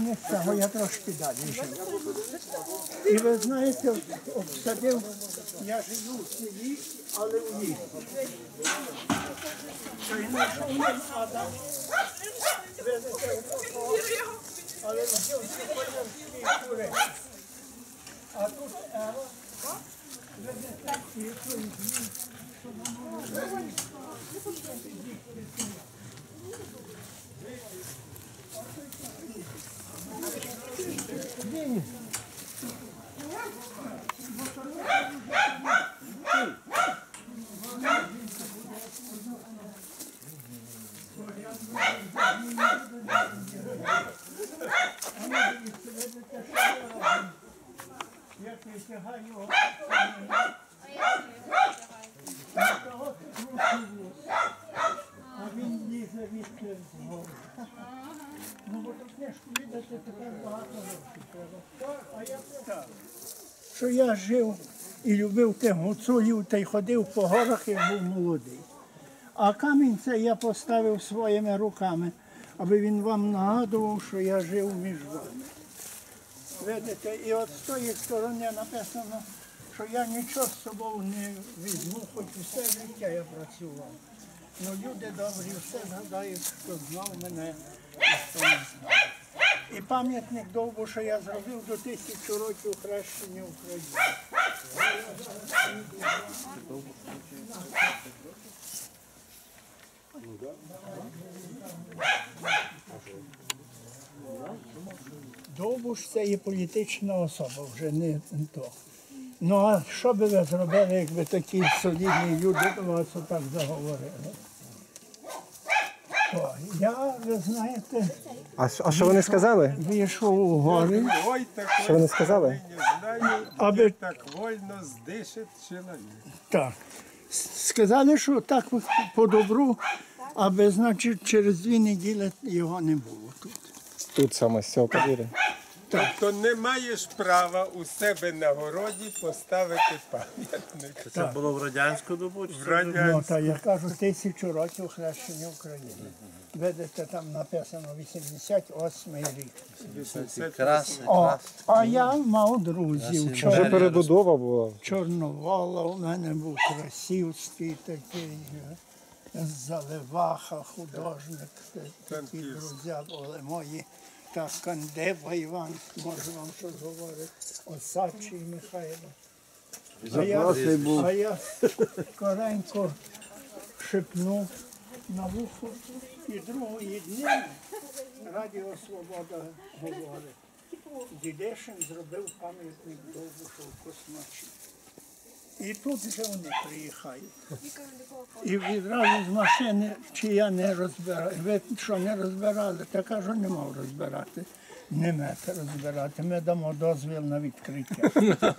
кінець цього я трошки далі жив. І ви знаєте, обсадив, я живу в селі, але в лісі. Знайшов він Адам, видите, але взяв сьогодні кури. А тут Ева, видите, і тут Ні. Як я тягаю його, а він лізе від згору. Ну, бо тут книжку віддати, тепер багато грошей треба. А я так, що я жив і любив тих гуцулів, та й ходив по горах, як був молодий. А камінь цей я поставив своїми руками, аби він вам нагадував, що я жив між вами. Видите, і от з тої сторони написано, що я нічого з собою не візьму, хоч усе життя я працював. Ну, люди добрі, все згадають, що знав мене. І пам'ятник довго, що я зробив до 1000 років хрещення України. Довбуш – це є політична особа, вже не то. Ну, а що би ви зробили, якби такі солідні люди до вас отак заговорили? О, я, ви знаєте, А що вони сказали? вийшов у гори, Що вони сказали? аби Так вольно здишить чоловік. так. Сказали, що так по добру, аби, значить, через 2 неділі його не було тут. Тут саме з цього подвір'я. Тобто не маєш права у себе на городі поставити пам'ятник. Це було в радянську добу? Чи В це Ну, та я кажу, 1000 років хрещення України. Видите, там написано 88-й рік. Красне, О, а я мав друзів. Вже перебудова була. Чорновола у мене був Красівський такий, Заливаха, художник, такі друзі були мої. Так, Кандеба Іван, може вам щось говорити, Осадчий Михайло. А я коренько шепнув на вухо, і другої дні Радіо Свобода говорить. Дідешин зробив пам'ятник Довбушу в Космачі. І тут вже вони приїхають. І відразу з машини, чи я не розбираю. Ви що, не розбирали? Та кажу, не мав розбирати. Не мете розбирати, ми дамо дозвіл на відкриття.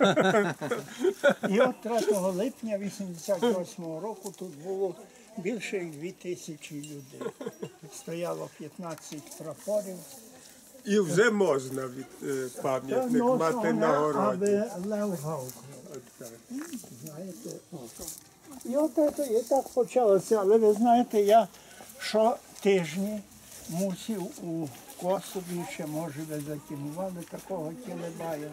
І от 3 липня 88-го року тут було більше як 2000 людей. Стояло 15 прапорів. І вже можна пам'ятник мати на городі. Аби лев гавкнув. Знаєте, і от це і так почалося, але ви знаєте, я щотижні мусив у Косові, ще може ви закинували такого Кілебая.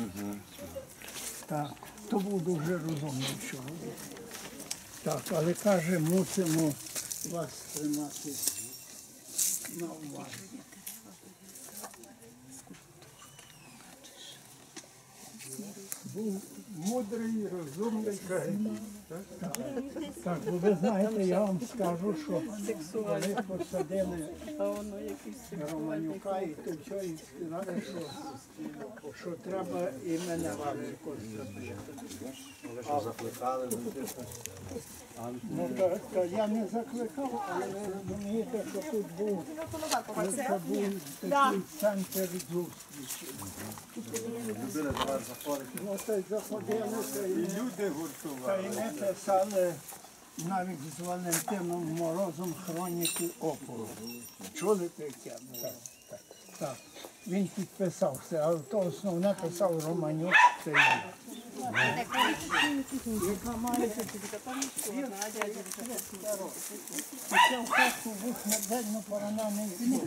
Так, то був дуже розумний чоловік. Так, але каже, мусимо вас тримати на увазі. Був мудрий, розумний країн. Так, бо ви знаєте, я вам скажу, що коли посадили Романюка, і то все, і сказали, що треба і мене посадити. Ну, то я не закликав, але ви розумієте, що тут був такий центр зустрічі. Ну, то й заходилися, І люди та й гуртували. ми писали навіть з Валентином Морозом хроніки опору. Чули таке? Так. Він підписався, але то основне писав Романюк. Це я. яка має це в хатку смертельно поранений був.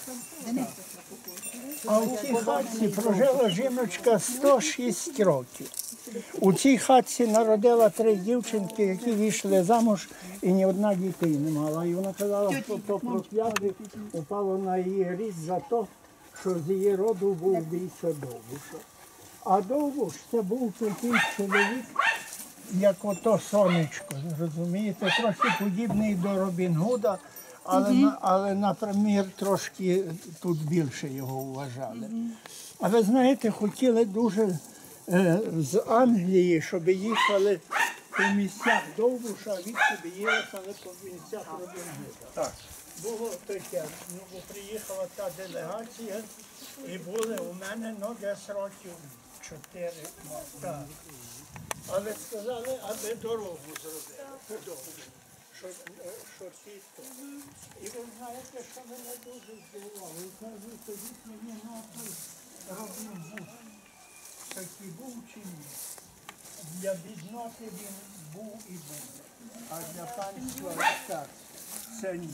А в цій хатці прожила жіночка 106 років. У цій хатці народила 3 дівчинки, які вийшли замуж, і ні одна дітей не мала. І вона казала, що то прокляття упало на її ріст за те, що з її роду був бійця Довбуша. А Довбуш це був такий чоловік, як ото сонечко, розумієте, трохи подібний до Робін Гуда, але, наприклад, трошки тут більше його вважали. А ви знаєте, хотіли дуже з Англії, щоб їхали по місцях Довбуша, а від собі їхали по місцях Робін Гуда. Було таке, бо приїхала та делегація, і були у мене десь років 4. Так. Але сказали, аби дорогу зробили, подобно, що тітко. І ви знаєте, що мене дуже здивувало. Кажуть, тоді мені на той Робін Гуд такий був чи ні. Для бідноти він був і був, а для панства так, це ні.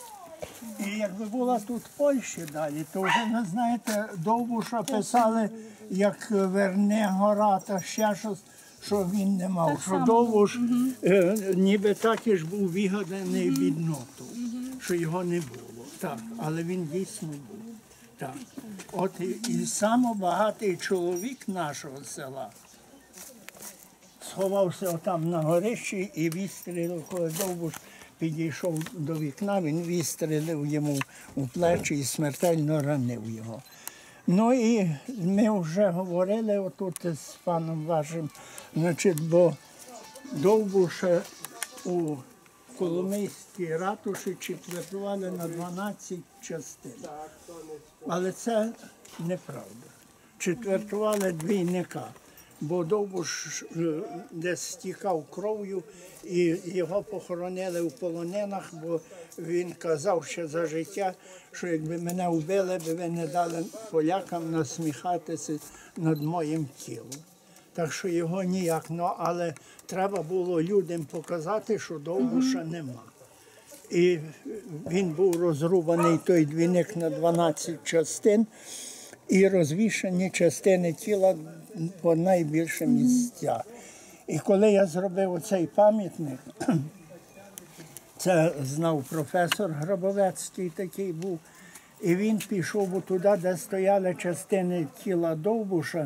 І якби була тут Польща далі, то вже, ви знаєте, Довбуша писали, як Верне гора та ще щось, що він не мав. Що Довбуш ніби також був вигаданий бідноту, що його не було. Так, але він дійсно був. Так. От і самобагатий чоловік нашого села сховався отам на горищі і вистрілив, коли Довбуш підійшов до вікна, він вистрілив йому у плечі і смертельно ранив його. Ну і ми вже говорили отут з паном вашим, значить, бо Довбуша у Коломийській ратуші четвертували на 12 частин. Але це неправда. Четвертували двійника. Бо Довбуш десь стікав кров'ю, і його похоронили в полонинах, бо він казав ще за життя, що якби мене вбили, би ви не дали полякам насміхатися над моїм тілом. Так що його ніяк, але треба було людям показати, що Довбуша нема. І він був розрубаний, той двійник, на 12 частин, і розвішані частини тіла по найбільше місця. І коли я зробив оцей пам'ятник, це знав професор Грабовецький такий був, і він пішов туди, де стояли частини тіла Довбуша,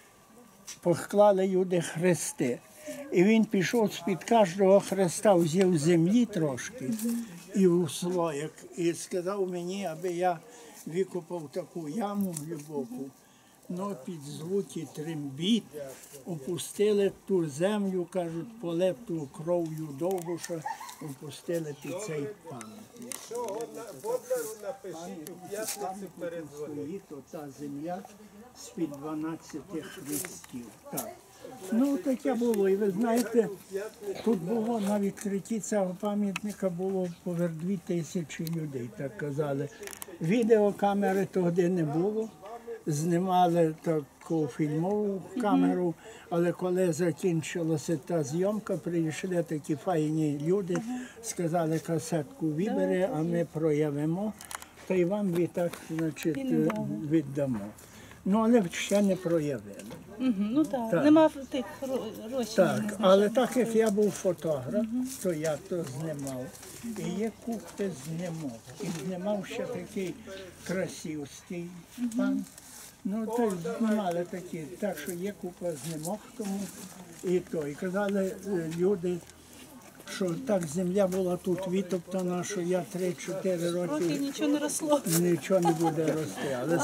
поклали люди хрести. І він пішов з-під кожного хреста, взяв землі трошки і в слоєк, і сказав мені, аби я викопав таку яму глибоку, під звуки трембіт опустили ту землю, кажуть, политу кров'ю Довбуша, опустили під цей пам'ятник. Бодлеру напишіть у п'ятницю передзвонити. Стоїть ота земля з-під 12 хрестів. Так. Таке було. І ви знаєте, тут було на відкритті цього пам'ятника було поверх 2000 людей, так казали. Відеокамери тоді не було, знімали таку фільмову камеру, але коли закінчилася та зйомка, прийшли такі файні люди, сказали, касетку вибери, а ми проявимо, та й вам відтак, значить, віддамо. Але ще не проявили. Так, нема тих грошей. Так, але так як я був фотограф, то я то знімав. І є купи знімок. І знімав ще такий красивський пан. То знімали такі, так що є купа знімок тому і то. І казали люди, що так земля була тут витоптана, що я 3-4 роки Нічого не росло. нічого не буде рости. Але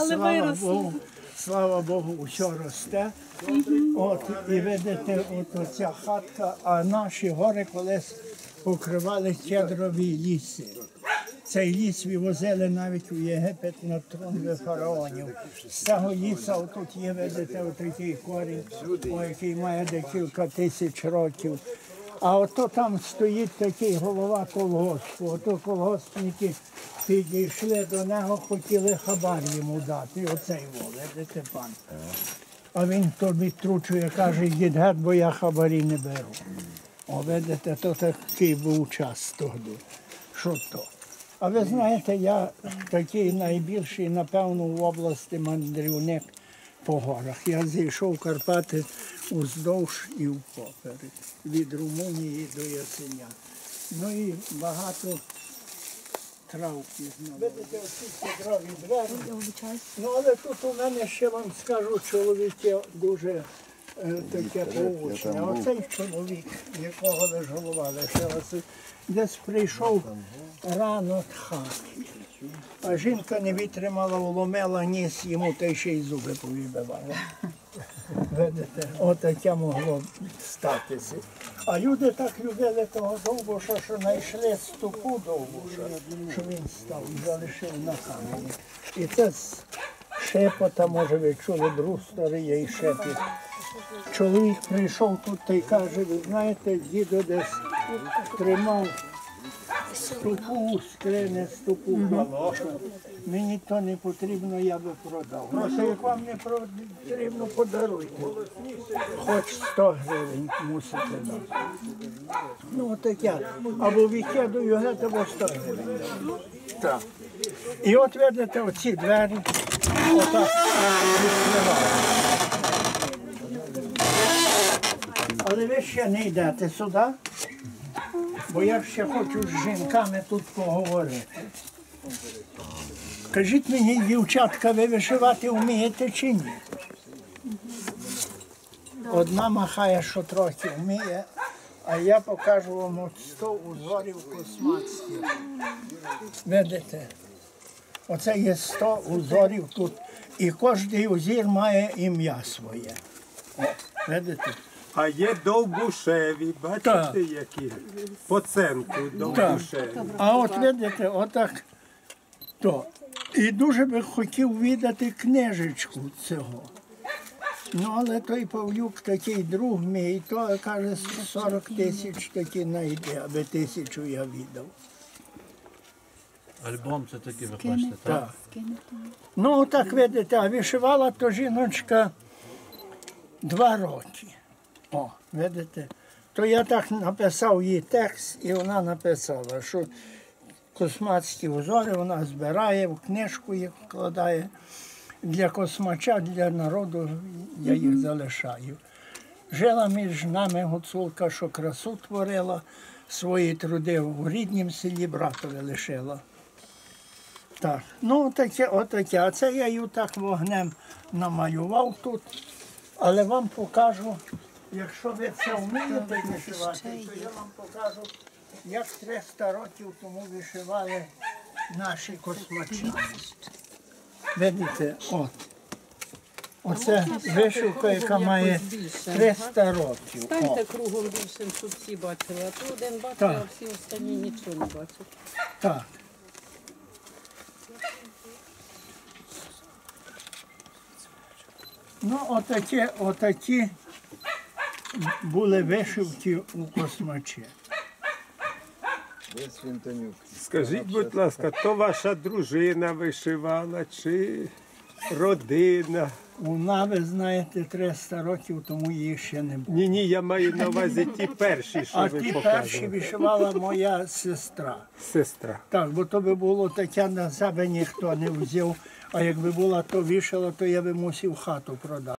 слава Богу, усе росте. І видите, оця хатка, а наші гори колись покривали кедрові ліси. Цей ліс вивозили навіть у Єгипет на трунви фараонів. З цього ліса отут є, видите, отакий корінь, який має декілька тисяч років. А ото там стоїть такий голова колгоспу. Ото колгоспники підійшли до нього, хотіли хабар йому дати. Оцей, видите, пан. а він то відтручує, каже, йдіть геть, бо я хабарі не беру. О, видите, то такий був час тоді. Що то? А ви знаєте, я такий найбільший, напевно, в області мандрівник по горах. Я зійшов в Карпати уздовж і впоперек, від Румунії до Ясеня. Ну і багато трав пізнав. Видите, оці кедрові двері. Ну, але тут у мене ще вам скажу, чоловіки дуже таке поучне. Оцей чоловік, якого лиш голова лишилася, десь прийшов рано з хати. А жінка не витримала, вломила ніс йому, та й ще й зуби повибивала. Видите, отаке могло статися. А люди так любили того Довбуша, що знайшли стопу Довбуша, що він став і залишив на камені. І це з шепота, може ви чули, брустори є і шепіт. Чоловік прийшов тут та й каже, ви знаєте, дідо десь тримав стопу, скрине стопу галошу. Мені то не потрібно, я би продав. Просто як вам не потрібно, подаруйте. Хоч 100 гривень мусите дати. Ну таке. Або викидаю геть, або 100 гривень. Так. І от видите, оці двері отак відкривають. Але ви ще не йдете сюди, бо я ще хочу з жінками тут поговорити. Скажіть мені, дівчатка, ви вишивати вмієте чи ні? Одна махає, що трохи вміє, а я покажу вам от 100 узорів косматських. Видите? Оце є 100 узорів тут, і кожен узір має ім'я своє. О, видите? А є довбушеві, бачите, які? По центру довбушеві. А от видите, отак то. І дуже би хотів видати книжечку цього. Ну, але той Павлюк, такий друг мій, то каже, 40 тисяч таки знайде, аби 1000 я віддав. Альбом це такий ви хочете, так? Так. Ну, так видите, а вишивала то жіночка 2 роки. О, видите? То я так написав їй текст, і вона написала, що косматські узори вона збирає, в книжку їх вкладає. Для космача, для народу я їх залишаю. Жила між нами гуцулка, що красу творила, свої труди в ріднім селі братові лишила. Так, ну таке, отаке. А це я її так вогнем намалював тут. Але вам покажу, якщо ви це вмієте вишивати, то я вам покажу, як 300 років тому вишивали наші космачі. Видите, от. Оце вишивка, яка має 300 років. О. Станьте кругом більшим, щоб всі бачили. А то один бачив, Так. а всі останні нічого не бачать. Так. Ну, отакі були вишивки у космачі. Скажіть, будь ласка, то ваша дружина вишивала чи родина? Вона, ви знаєте, 300 років тому її ще не було. Ні, я маю на увазі ті перші, що А ви ті перші показували. вишивала моя сестра. Сестра. Так, бо то би було таке, на себе ніхто не взяв. А якби була то вишила, то я би мусив хату продати.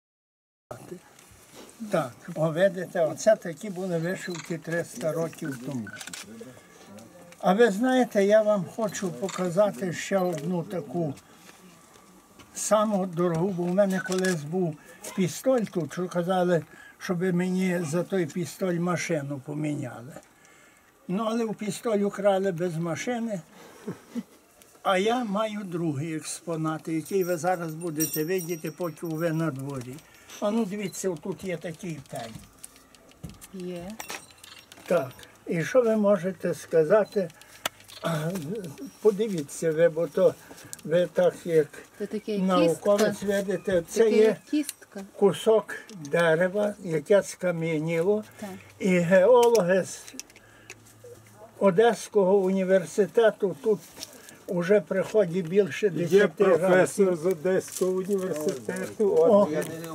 Так, о, видите, оце такі були вишивки 300 років тому. А ви знаєте, я вам хочу показати ще одну таку саму дорогу, бо в мене колись був пістоль тут, що казали, щоб мені за той пістоль машину поміняли. Ну, але у пістоль украли без машини, а я маю другий експонат, який ви зараз будете видіти, поки ви на дворі. А ну дивіться, тут є такий пень. Є. Так, і що ви можете сказати? Подивіться ви, бо то ви так як Це таке науковець кістка. видите, це Таке є як кістка. кусок дерева, яке скам'яніло, Так. і геологи з Одеського університету тут Уже приходить більше 10 Є разів. професор з Одеського університету, от,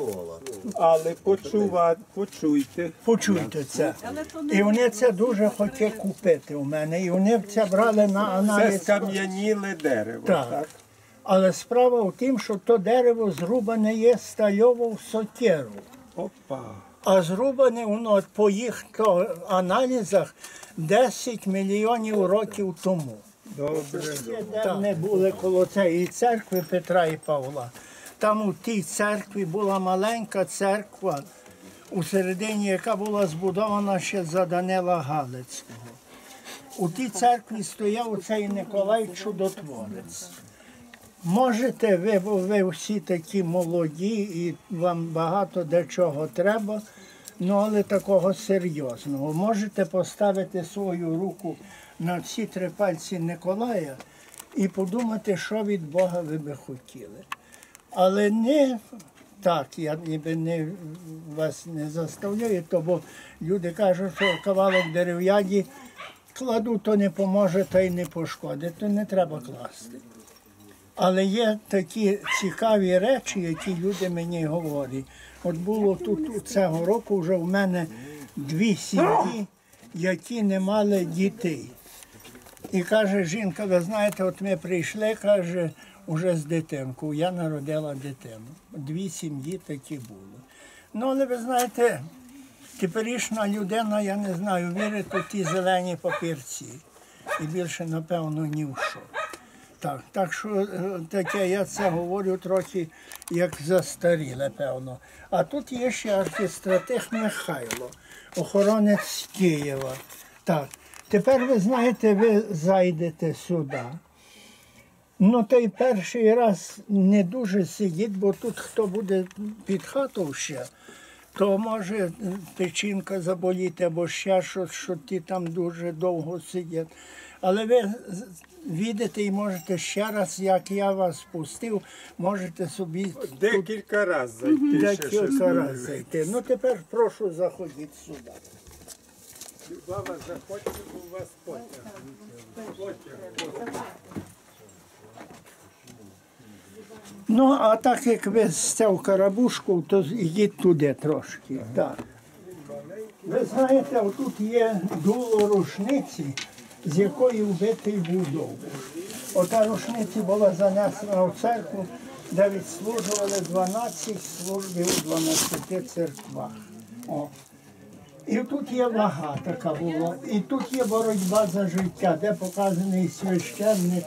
але почуйте. Почуйте це. І вони це дуже хотіли купити у мене. І вони це брали на Це аналіз. скам'яніле дерево. Так. Так. Але справа в тім, що то дерево зрубане є стальово в сокиру. Опа. А зрубане воно по їх то аналізах 10 мільйонів років тому. Добре. Де не були коло цієї церкви Петра і Павла. Там у тій церкві була маленька церква, у середині, яка була збудована ще за Данила Галицького. У тій церкві стояв оцей Николай Чудотворець. Можете, ви всі такі молоді і вам багато де чого треба, ну але такого серйозного. Можете поставити свою руку на ці 3 пальці Николая і подумати, що від Бога ви би хотіли. Але не так, я ніби вас не заставляю, то бо люди кажуть, що кавалок дерев'яні кладу, то не поможе, та й не пошкодить, то не треба класти. Але є такі цікаві речі, які люди мені говорять. От було тут цього року вже в мене 2 сім'ї, які не мали дітей. І каже жінка, ви знаєте, от ми прийшли, каже, уже з дитинкою. Я народила дитину. 2 сім'ї такі були. Ну, але ви знаєте, теперішня людина, я не знаю, вірить у ті зелені папірці. І більше, напевно, ні в що. Так що таке, я це говорю трохи як застаріле, певно. А тут є ще архістратиг Михайло, охоронець Києва. Так, тепер ви знаєте, ви зайдете сюди. Ну, той перший раз не дуже сидіть, бо тут хто буде під хатою ще, то може печінка заболіти або ще щось, що ті там дуже довго сидять. Але ви відете і можете ще раз, як я вас пустив, можете собі Декілька разів зайти. декілька разів зайти. Ну тепер прошу заходіть сюди. Баба, заходьте, бо у вас потяг. Ну, а так як ви з в Карабушку, то йдіть туди трошки. Так. Ви знаєте, отут є дуло рушниці, з якої вбитий був Довбуш. Ота рушниця була занесена в церкву, де відслужували 12 службів у 12 церквах. О. І тут є вага така була, і тут є боротьба за життя, де показаний священник,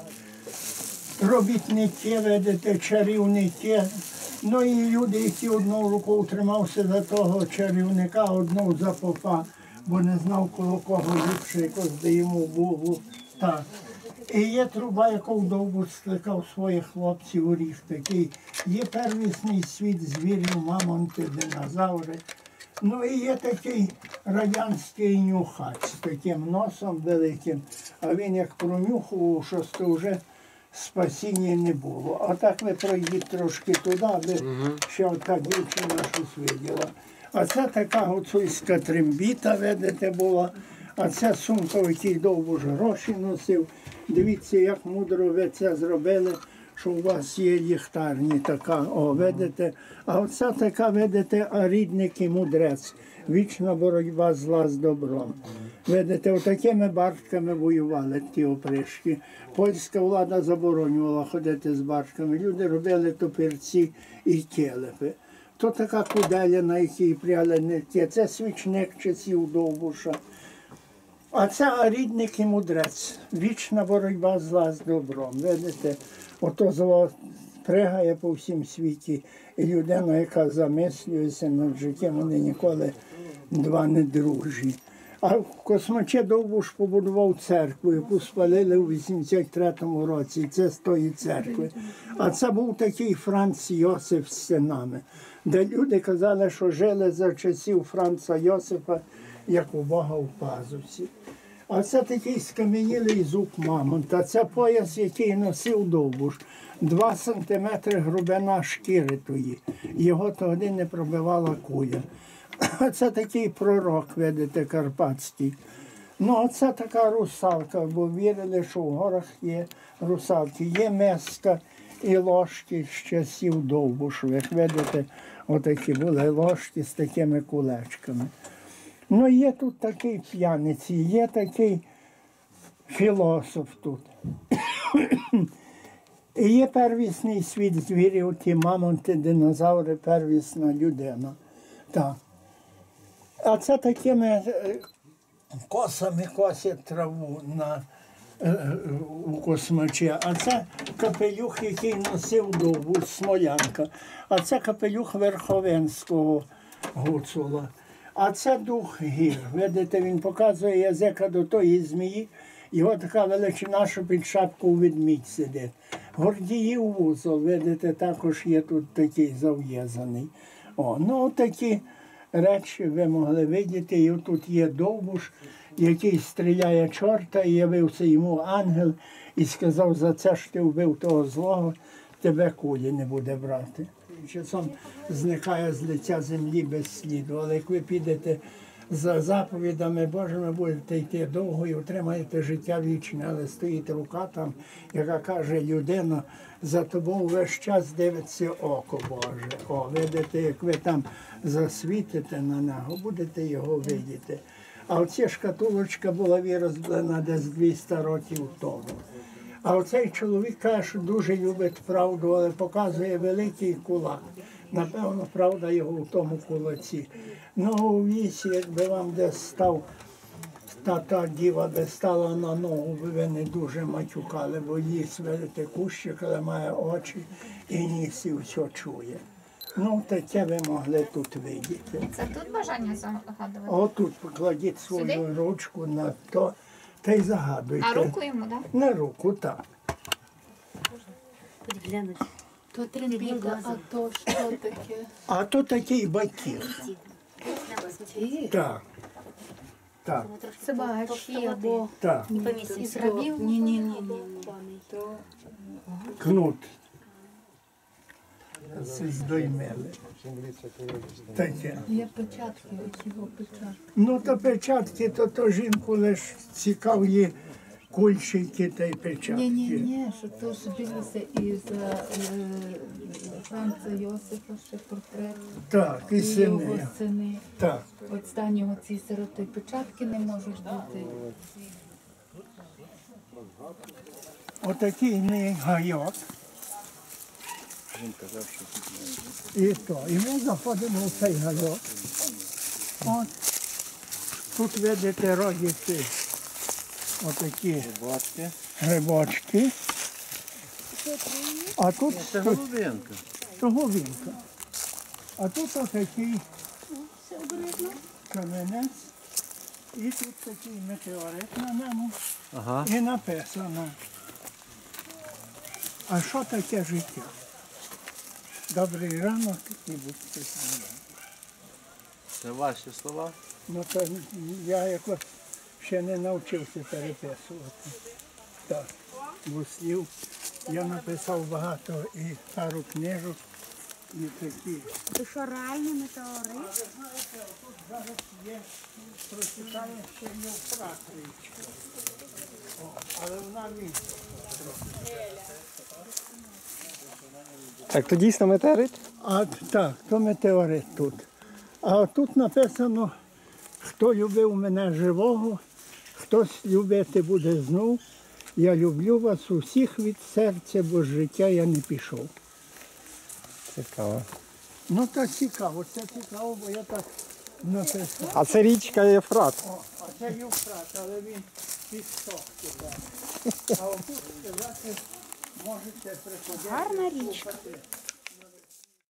робітники, видите, чарівники. Ну і люди, які одну руку тримався за того чарівника, одну за попа, бо не знав, коло кого ліпше, якось де йому було. Так. І є труба, яку Довбуш скликав своїх хлопців у ріг такий. Є первісний світ звірів, мамонти, динозаври. Ну і є такий радянський нюхач з таким носом великим, а він як пронюхував, що то вже спасіння не було. А так ви пройдіть трошки туди, аби ще ота дівчина щось виділа. А це така гуцульська трембіта, видите, була. А це сумка, в якій Довбуш гроші носив. Дивіться, як мудро ви це зробили, що у вас є ліхтарні така, о, видите. А оце така, видите, рідник і мудрець. Вічна боротьба зла з добром. Видите, отакими бартками воювали ті опришки. Польська влада заборонювала ходити з бартками. Люди робили топірці і келепи. То така куделя, на якій пряли нитки. Це свічник часів Довбуша. А це рідник і мудрець. Вічна боротьба зла з добром. Видите, ото зло пригає по всім світі. І людина, яка замислюється над життям, вони ніколи два не дружі. А в Космачі Довбуш побудував церкву, яку спалили у 83-му році. І це з тої церкви. А це був такий Франц Йосиф з синами, де люди казали, що жили за часів Франца Йосифа, як у Бога в пазусі. А це такий скам'янілий зуб мамонта. Це пояс, який носив Довбуш. 2 сантиметри грубина шкіри тої. Його тоді не пробивала куля. А це такий пророк, видите, карпатський. Ну, оце така русалка, бо вірили, що в горах є русалки. Є миска і ложки з часів Довбушових. Видите, отакі були ложки з такими кулечками. Ну, є тут такий п'яниці, є такий філософ тут. І є первісний світ звірів, ті мамонти, динозаври, первісна людина. Так. А це такими косами косять траву у космачі. А це капелюх, який носив Довбуш, Смолянка. А це капелюх Верховенського гуцула. А це дух гір. Видите, він показує язика до тої змії. Його така величина, що під шапку ведмідь сидить. Гордіїв вузол, видите, також є тут такий зав'язаний. Ну, такі речі ви могли видіти. І тут є Довбуш, який стріляє чорта, і явився йому ангел і сказав, за це ж ти вбив того злого, тебе кулі не буде брати. Часом зникає з лиця землі без сліду. Але як ви підете за заповідами Божими, будете йти довго і отримаєте життя вічне. Але стоїть рука там, яка каже, людина, за тобою весь час дивиться око Боже. Видите, як ви там засвітите на нього, будете його видіти. А оця шкатулочка була вирозблена десь 200 років тому. А оцей чоловік каже, що дуже любить правду, але показує великий кулак. Напевно, правда його в тому кулаці. Ну, у лісі, якби вам десь став, та діва би стала на ногу, ви не дуже матюкали, бо ліс, видите, кущик, але має очі і ніс і все чує. Ну, таке ви могли тут видіти. Це тут бажання загадувати? Отут покладіть свою Сюди? ручку на то, та й загадуйте. На руку йому, так? На руку, так. То трембіта, а то що таке? А то такий бакір. Ті? Так. Так, Це багачі або так. із рабів? Ні. Кнут. Це здоймели. Таке. Є печатки, оці його печатки. Ну, то печатки, то жінку лише цікаві кульчики та й печатки. Ні, що то ж дивилися із Франца Йосифа, ще портрет. Так, і І його сини. сини. Так. Останнього ці сироти печатки не можуть бути. Отакий мій гайок. І ми заходимо в цей гайок. От. Тут видите родяться отакі грибочки. А тут Це голубинка. голубинка. А тут отакий каменець. І тут такий метеорит на ньому. Ага. І написано. А що таке життя? Добрий ранок і будьте здорові. Це ваші слова? Ну, то я якось ще не навчився переписувати. Так, слів. Я написав багато і пару книжок, і такі. Це що, реальний метеорит? Тут зараз є, прочитає ще не втратичка. Але вона місце. Так, то дійсно метеорит? А так, то метеорит тут. А тут написано, хто любив мене живого, хтось любити буде знов. Я люблю вас усіх від серця, бо з життя я не пішов. Цікаво. Ну так цікаво, це цікаво, бо я так написав. А це річка Єфрат. А це Євфрат, але він підсох тепер. А отут сказати, можете приходити. Гарна річка. слухати.